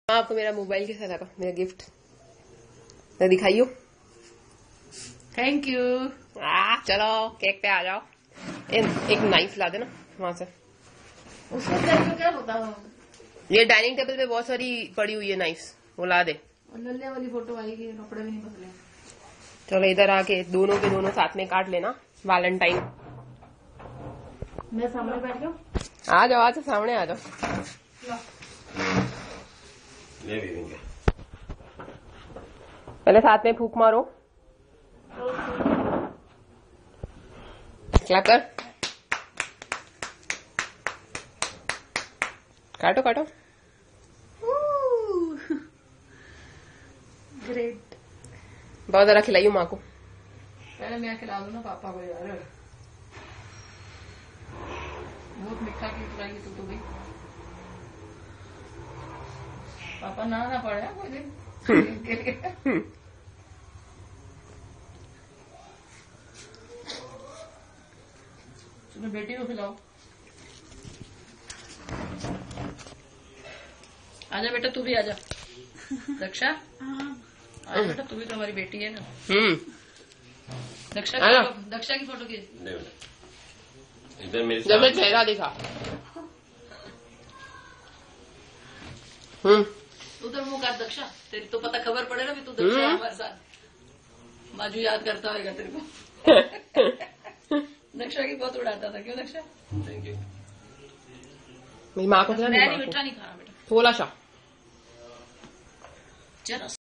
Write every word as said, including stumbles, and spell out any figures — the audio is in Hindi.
आपको मेरा मोबाइल कैसा लगा, मेरा गिफ्ट मैं दिखाइयो। Thank you. आ, चलो केक पे आ जाओ। ए, एक नाइफ ला देना वहां से। उसको तो क्या होता है? ये डाइनिंग टेबल पे बहुत सारी पड़ी हुई है नाइफ्स, वो ला दे। लल्ले वाली फोटो आएगी, कपड़े भी नहीं बदले। चलो इधर आके दोनों के दोनों साथ में काट लेना वैलेंटाइन। मैं सामने बैठ जाऊं? आ जाओ, आ जाओ, सामने आ जाओ। ले भी देंगे। पहले साथ में फूंक मारो। क्लैप कर। काटो काटो। ग्रेट। बहुत जरा खिलाइयो माँ को। पहले मैं खिला दूं ना पापा को यार। बहुत मीठा की खिलाएगी तू तो भी। पापा ना ना पड़े कोई दिन के लिए। चलो बेटी को खिलाओ। आजा बेटा, तू भी आजा। दक्षा आजा बेटा, तू भी तो हमारी बेटी है ना। हम्म दक्षा की फोटो, दक्षा की फोटो खींच। नहीं बेटा, इधर मेरे जब मैं सामने। चेहरा दिखा। हम्म उधर मुंह कर दक्षा, तेरी तो पता खबर पड़े ना भी तू दक्षा है हमारे साथ। माजू याद करता होगा तेरे को। दक्षा की बहुत उड़ाता था, क्यों दक्षा? Thank you. मेरी माँ को खिला मैं दे, नहीं माँ को। मीठा नहीं खाना बेटा। थोड़ा सा चलो।